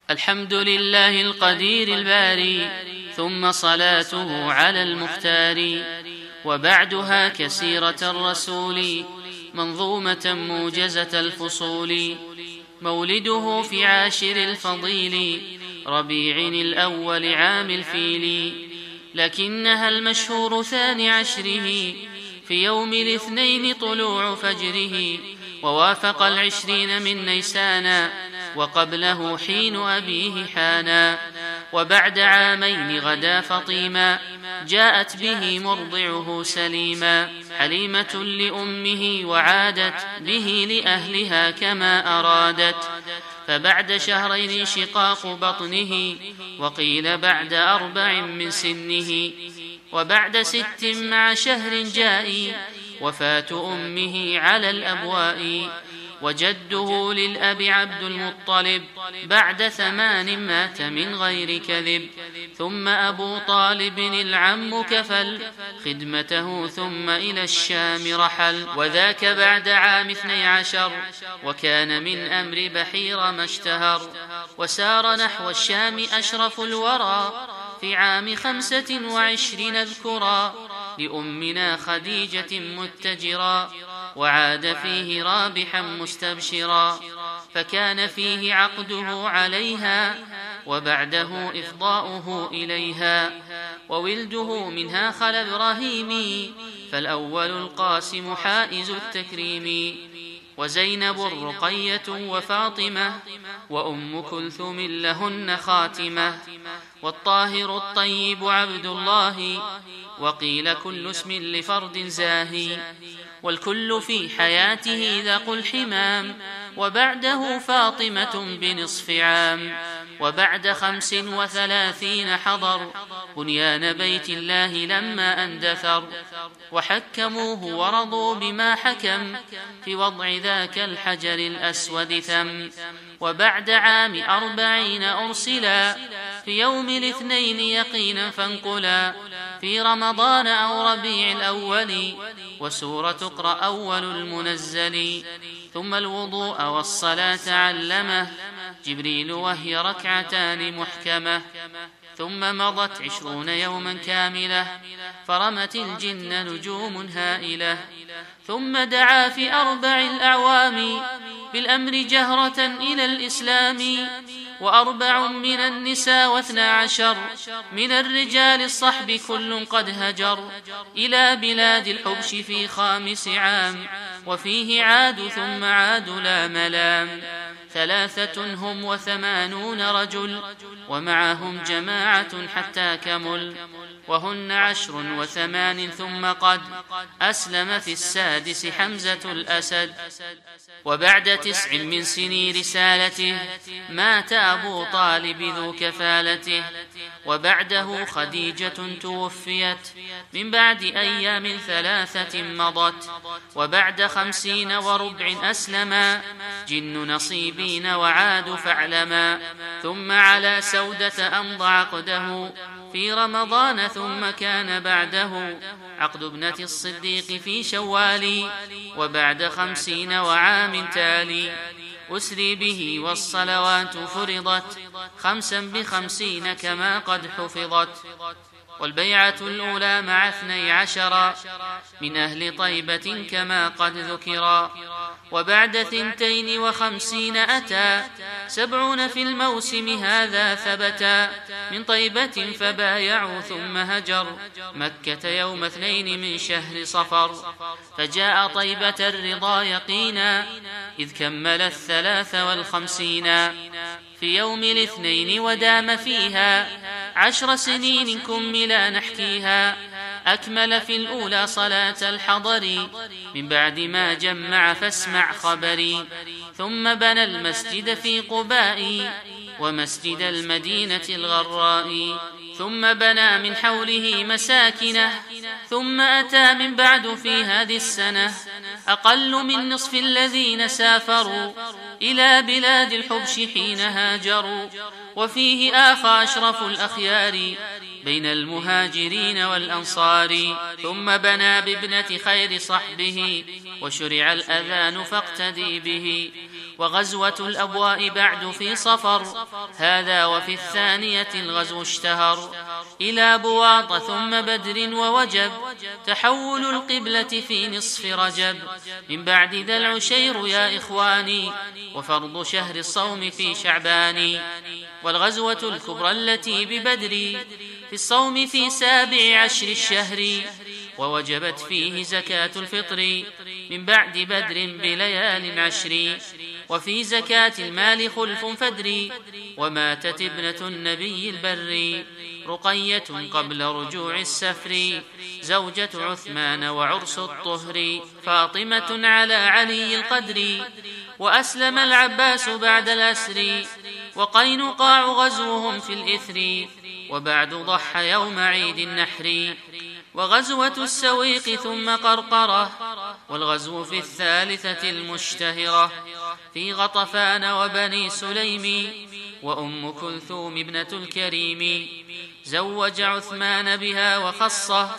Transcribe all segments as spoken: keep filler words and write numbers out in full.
الحمد لله القدير الباري، ثم صلاته على المختار. وبعدها كسيرة الرسول، منظومة موجزة الفصول. مولده في عاشر الفضيل، ربيع الأول عام الفيل، لكنها المشهور ثاني عشره، في يوم الاثنين طلوع فجره. ووافق العشرين من نيسانا، وقبله حين أبيه حانا. وبعد عامين غدا فطيما، جاءت به مرضعه سليما. حليمة لأمه وعادت به لأهلها كما أرادت. فبعد شهرين شقاق بطنه، وقيل بعد أربع من سنه. وبعد ست مع شهر جائي، وفاة أمه على الأبواء. وجده للأب عبد المطلب، بعد ثمان مات من غير كذب. ثم أبو طالب العم كفل خدمته، ثم إلى الشام رحل. وذاك بعد عام اثني عشر، وكان من أمر بحير ما اشتهر. وسار نحو الشام أشرف الورى، في عام خمسة وعشرين اذكرا، لأمنا خديجة متجرا. وعاد فيه رابحا مستبشرا، فكان فيه عقده عليها، وبعده إفضاؤه إليها. وولده منها خلا إبراهيم، فالأول القاسم حائز التكريم. وزينب رقية وفاطمة، وأم كلثوم لهن خاتمة. والطاهر الطيب عبد الله، وقيل كل اسم لفرد زاهي. والكل في حياته ذاق الحمام، وبعده فاطمة بنصف عام. وبعد خمس وثلاثين حضر بنيان بيت الله لما أندثر. وحكموه ورضوا بما حكم، في وضع ذاك الحجر الأسود ثم. وبعد عام أربعين أرسلا، في يوم الاثنين يقينا فانقلا، في رمضان أو ربيع الأول، وسورة اقرأ أول المنزل. ثم الوضوء والصلاة علمه جبريل، وهي ركعتان محكمة. ثم مضت عشرون يوما كاملة، فرمت الجن نجوم هائلة. ثم دعا في أربع الأعوام، بالأمر جهرة إلى الإسلام. وأربع من النساء واثنى عشر، من الرجال الصحب كل قد هجر، إلى بلاد الحبش في خامس عام. وفيه عاد ثم عاد لا ملام. ثلاثة هم وثمانون رجل، ومعهم جماعة حتى كمل. وهن عشر وثمان، ثم قد أسلم في السادس حمزة الأسد. وبعد تسع من سني رسالته، مات أبو طالب ذو كفالته. وبعده خديجة توفيت، من بعد أيام ثلاثة مضت. وبعد خمسين وربع أسلما جن نصيبين وعاد فاعلما. ثم على سودة أمضى عقده في رمضان، ثم كان بعده عقد ابنة الصديق في شوال. وبعد خمسين وعام تالي أسري به، والصلوات فرضت خمسا بخمسين كما قد حفظت. والبيعة الأولى مع اثني عشر، من أهل طيبة كما قد ذكرا. وبعد ثنتين وخمسين أتى سبعون في الموسم هذا ثبتا، من طيبة فبايعوا ثم هجر مكة يوم اثنين من شهر صفر. فجاء طيبة الرضا يقينا، إذ كمل الثلاث والخمسين في يوم الاثنين. ودام فيها عشر سنين كملا نحكيها، أكمل في الأولى صلاة الحضر، من بعد ما جمع فاسمع خبري. ثم بنى المسجد في قباء، ومسجد المدينة الغراء. ثم بنى من حوله مساكنه. ثم أتى من بعد في هذه السنة أقل من نصف الذين سافروا إلى بلاد الحبش حين هاجروا. وفيه آخى أشرف الأخيار بين المهاجرين والأنصار. ثم بنى بابنة خير صحبه، وشرع الأذان فاقتدي به. وغزوة الأبواء بعد في صفر، هذا وفي الثانية الغزو اشتهر. إلى بواط ثم بدر ووجب، تحول القبلة في نصف رجب. من بعد ذا العشير يا إخواني، وفرض شهر الصوم في شعبان. والغزوة الكبرى التي ببدر، في الصوم في سابع عشر الشهر، ووجبت فيه زكاة الفطر من بعد بدر بليال عشر. وفي زكاة المال خلف فدري، وماتت ابنة النبي البر، رقية قبل رجوع السفر، زوجة عثمان وعرس الطهر، فاطمة على علي القدر، وأسلم العباس بعد الأسر، وقينقاع غزوهم في الإثر، وبعد ضحى يوم عيد النحر. وغزوة السويق ثم قرقرة، والغزو في الثالثة المشتهرة، في غطفان وبني سليم، وأم كلثوم ابنة الكريم، زوج عثمان بها وخصه،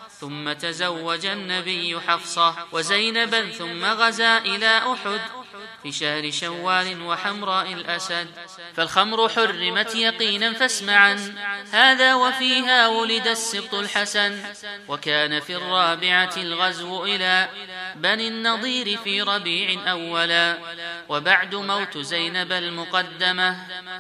ثم تزوج النبي حفصة وزينبا، ثم غزا إلى أحد في شهر شوال وحمراء الأسد. فالخمر حرمت يقينا فاسمعا، هذا وفيها ولد السبط الحسن. وكان في الرابعة الغزو إلى بني النضير في ربيع أولا، وبعد موت زينب المقدمة،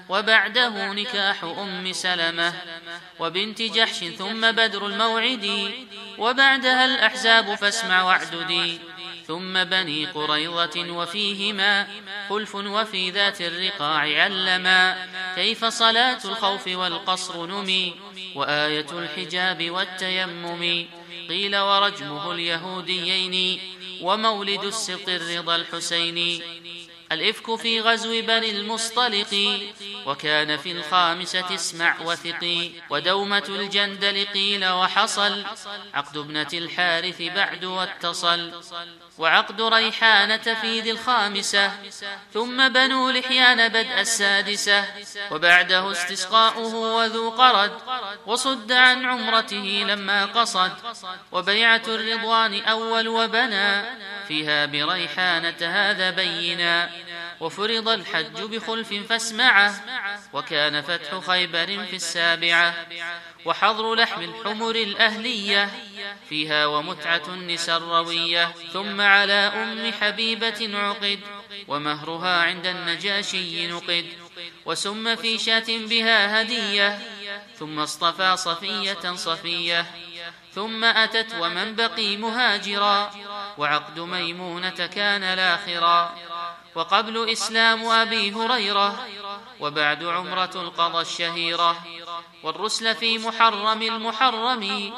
وبعده نكاح أم سلمة وبنت جحش، ثم بدر الموعد، وبعدها الأحزاب فاسمع واعددي، ثم بني قريظة وفيهما خلف، وفي ذات الرقاع علما، كيف صلاة الخوف والقصر نمي، وآية الحجاب والتيمم. قيل ورجمه اليهوديين، ومولد السبط الرضا الحسين. الإفك في غزو بني المصطلق، وكان في الخامسة اسمع وثقي. ودومة الجندل قيل وحصل، عقد ابنة الحارث بعد واتصل. وعقد ريحانة في ذي الخامسة، ثم بنو لحيان بدء السادسة، وبعده استسقاؤه وذو قرد، وصد عن عمرته لما قصد. وبيعة الرضوان أول، وبنى فيها بريحانة هذا بينا. وفرض الحج بخلف فاسمعه، وكان فتح خيبر في السابعة. وحظر لحم الحمر الأهلية فيها، ومتعة النساء الروية. ثم على أم حبيبة عقد، ومهرها عند النجاشي نقد. وسم في شاة بها هدية، ثم اصطفى صفية صفية. ثم أتت ومن بقي مهاجرا، وعقد ميمونة كان الآخرا. وقبل إسلام أبي هريرة، وبعد عمرة القضاء الشهيرة. والرسل في محرم المحرم،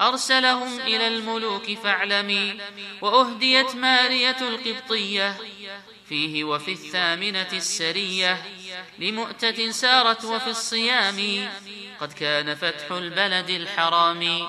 أرسلهم إلى الملوك فاعلمي. وأهديت مارية القبطية فيه، وفي الثامنة السرية لمؤتة سارت. وفي الصيام قد كان فتح البلد الحرام.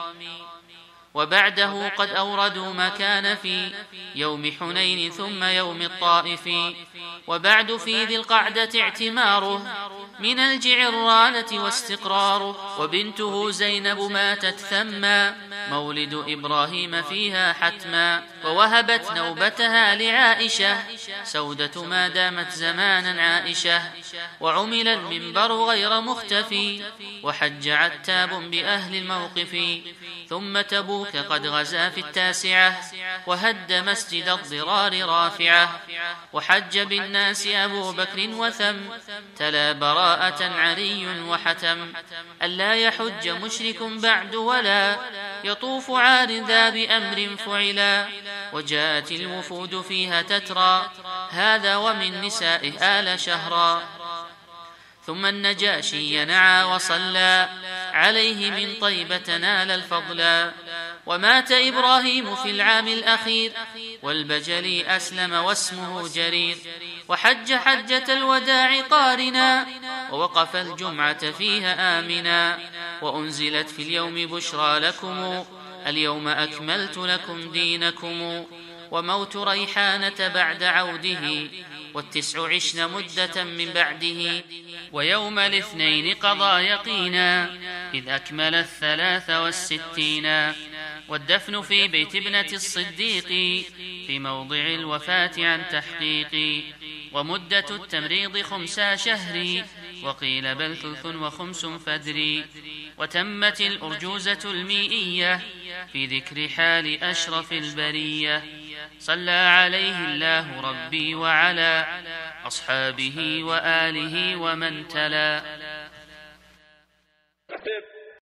وبعده قد أوردوا ما كان في يوم حنين ثم يوم الطائف. وبعد في ذي القعدة اعتماره من الجعرانة واستقراره. وبنته زينب ماتت ثما، مولد إبراهيم فيها حتما. ووهبت نوبتها لعائشة، سودة ما دامت زمانا عائشة. وعمل المنبر غير مختفي، وحج عتاب بأهل الموقف. ثم تبوك قد غزا في التاسعة، وهد مسجد الضرار رافعة. وحج بالناس أبو بكر وثم، تلا براءة عري وحتم. ألا يحج مشرك بعد، ولا يطوف عار ذا بأمر فعلا. وجاءت الوفود فيها تترى، هذا ومن نسائه آل شهرا. ثم النجاشي ينعى وصلى عليه، من طيبة نال الفضلا. ومات إبراهيم في العام الأخير، والبجلي أسلم واسمه جرير. وحج حجة الوداع قارنا، ووقف الجمعة فيها آمنا. وأنزلت في اليوم بشرى لكم، اليوم أكملت لكم دينكم. وموت ريحانة بعد عوده، والتسع عشن مدة من بعده. ويوم الاثنين قضى يقينا، إذ أكمل الثلاث والستين. والدفن في بيت ابنة الصديق، في موضع الوفاة عن تحقيق. ومدة التمريض خمسا شهري، وقيل بل ثلث وخمس فدري. وتمت الأرجوزة المئية في ذكر حال أشرف البرية، صلى عليه الله ربي وعلى أصحابه وآله ومن تلا.